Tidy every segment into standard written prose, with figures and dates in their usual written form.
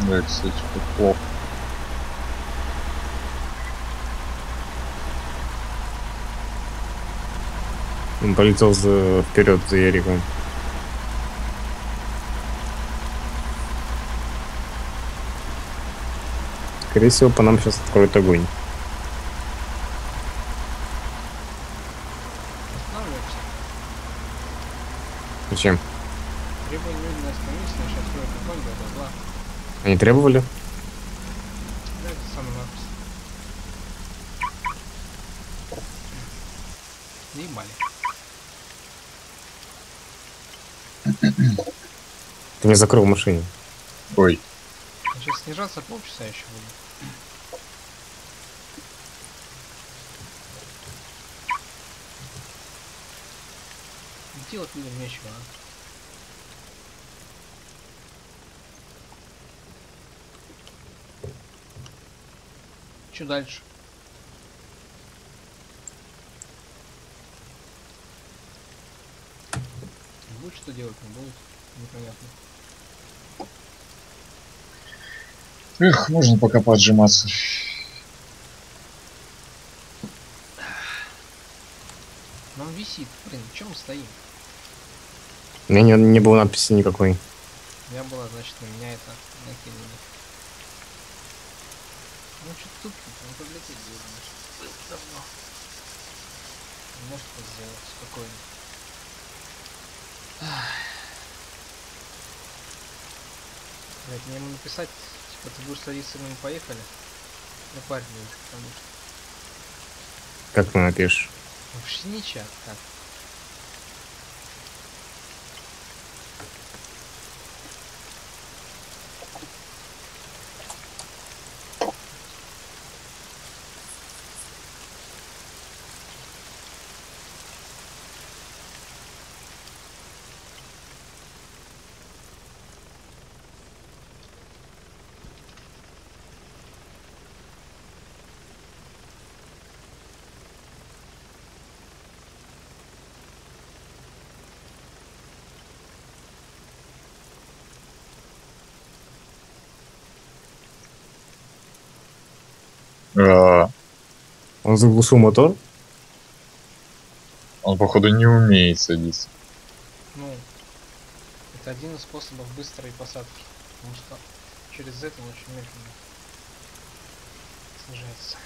Да, кстати, тут плохо. Он полетел вперед за Яриком. Скорее всего, по нам сейчас откроют огонь. Останавливаемся. Зачем? Требуем немедленно остановиться, наш откроет огонь, бла-бла-бла. Они требовали? Да, это самый напис. Наебали. Ты не закрыл в машине. Ой, Я сейчас снижаться полчаса еще буду. Делать людям нечего, а? Че дальше? Будет что делать, не будет. Непонятно. эх, можно пока поджиматься. Нам висит, блин, в чем стоим? У меня не было надписи никакой. У меня была, значит, на меня это накинули. Ну что тут, он подлететь будет, давно. Может это сделать спокойно. Блять, мне ему написать, типа ты будешь садиться, мы поехали. Ну парень, потому что. Как ты напишешь? Вообще не чат, так. А, Он заглушил мотор? он, походу, не умеет садиться. Ну, это один из способов быстрой посадки. Потому что через Z он очень медленно снижается.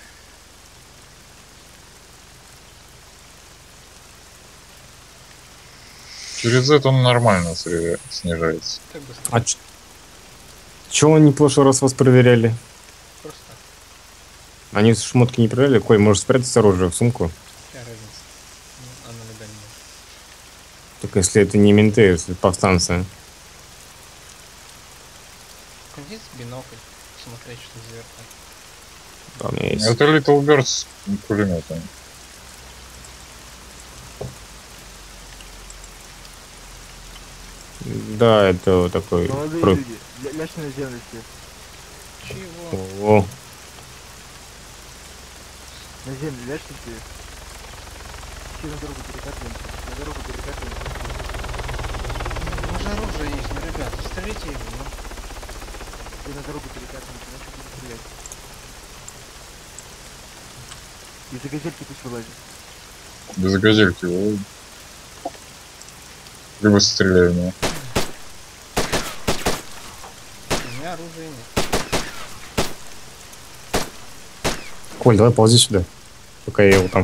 Через это он нормально снижается. Как быстро? А чё они в прошлый раз вас проверяли? Просто так. Они шмотки не проверяли? Коль, может спрятать оружие в сумку? Какая разница? Ну, она легальная. Только если это не менты, если повстанцы. Здесь бинокль. Смотреть, что заверху. Да, у меня есть. Это Little Bird с пулеметом. Да, это вот такой... Молодые про- люди, ляжьте на землю все. Чего? О, На землю ляжьте все. Все на дорогу перекатываемся. На дорогу перекатываемся. У нас же оружие есть, ну, ребята, стреляйте его, ну. Все на дорогу перекатываемся, иначе будут стрелять. Из-за газельки пусть вылазит. Без газельки его. Либо стреляю в него. У меня оружия нет. Коль, давай ползи сюда. Пока я его там...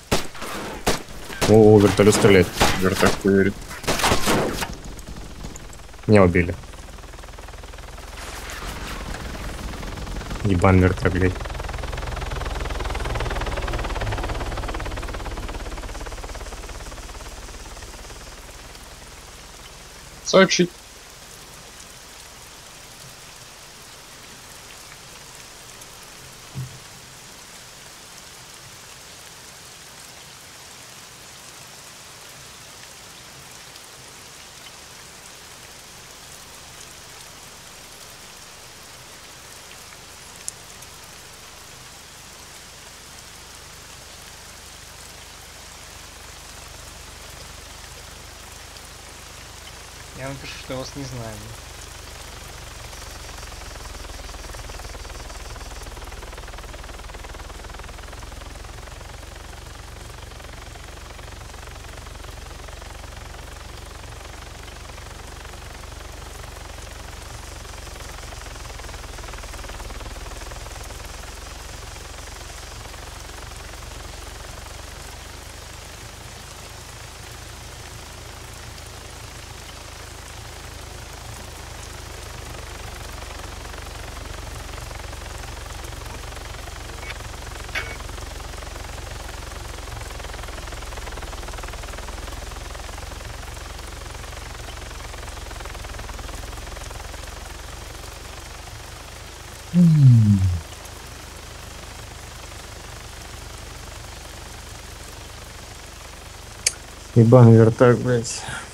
О, вертолет стреляет. Вертак поверит. Меня убили. Ебан вертолет, блядь. Сообщить. Я напишу, что я вас не знаю. Ебаный вертак, блядь.